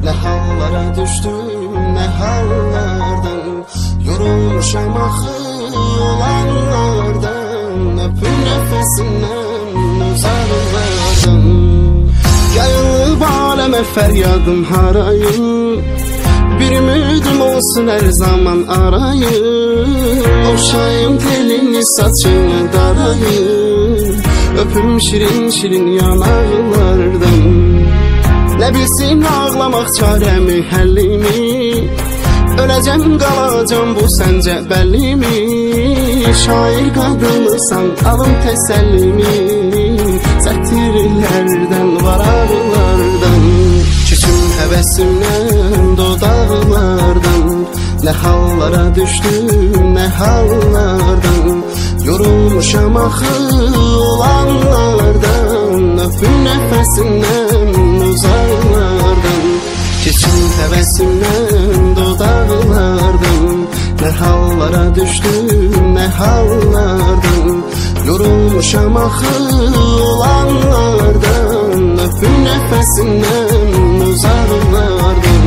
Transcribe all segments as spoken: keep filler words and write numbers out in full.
Ne hallara düştüm, ne hallardan, yorulmuşam axı olanlardan, öpün nefesinden uzaklardan. Yayılıp aləmə fəryadım harayım, bir ümidim olsun her zaman arayım. Oşayım telini saçını darayım, öpüm şirin şirin yanaqlardan. Ne bilsin ağlamaq çarəmi, həllimi, öləcəm qalacam bu səncə bəllimi. Şair qadınısan alım təsəllimi, sətirlərdən varaqlardan. Küçüm həvəsimdən dodaqlardan, ne hallara düştüm, ne hallardan, yorulmuşam axı olanlardan, öpün nefesinden uzaklardan. Keçim həvəsimdən dodaqlardan, ne hallara düştüm, ne hallardan, yorulmuşam axı olanlardan, öpün nefesinden uzaklardan.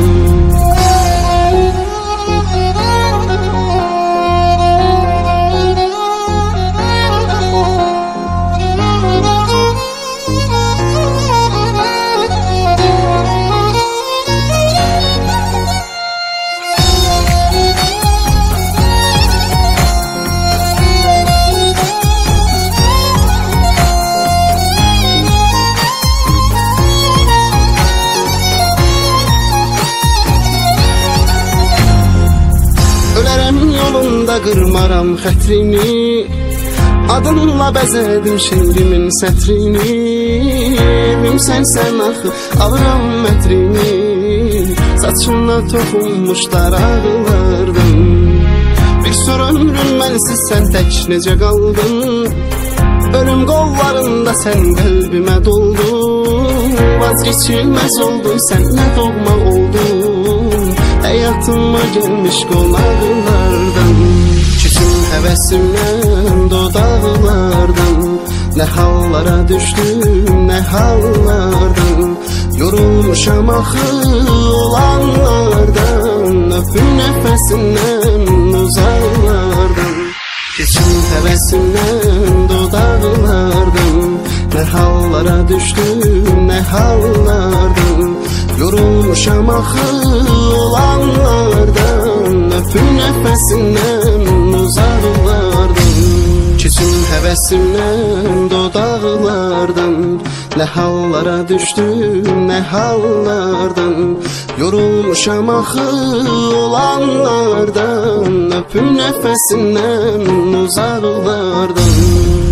Yolunda qırmaram xətrini, adınla bəzədim şeirimin sətrini. Evimsən sən axı, alıram mətrini, saçına toxunmuş daraqlardan. Bir sor ömrün mənsiz sən tək necə qaldın, ölüm qollarında sən qəlbimə doldun. Vazgeçilməz oldun, sən nə doğma oldun, hayatıma gelmiş qonaqlardan. Küçüm həvəsimdən dodaqlardan, ne hallara düştüm, ne hallardan, yorulmuşam axı olanlardan, öpün nefesindən uzaklardan. Küçüm həvəsimdən dodaqlardan, ne hallara düştüm, ne hallardan, yorulmuşam axı olanlardan, öpün nefesindən uzaklardan. Keçim həvəsimdən dodaqlardan, ne hallara düştüm, ne hallardan, yorulmuşam axı olanlardan, öpün nefesindən uzaklardan.